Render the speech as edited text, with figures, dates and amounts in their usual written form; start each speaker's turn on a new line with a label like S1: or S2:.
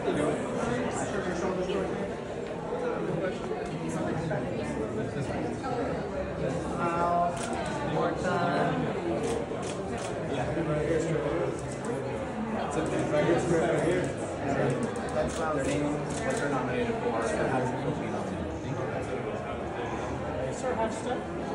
S1: More time. That's their name, what they're nominated for, and how to compete on it.
S2: Sir, how's stuff?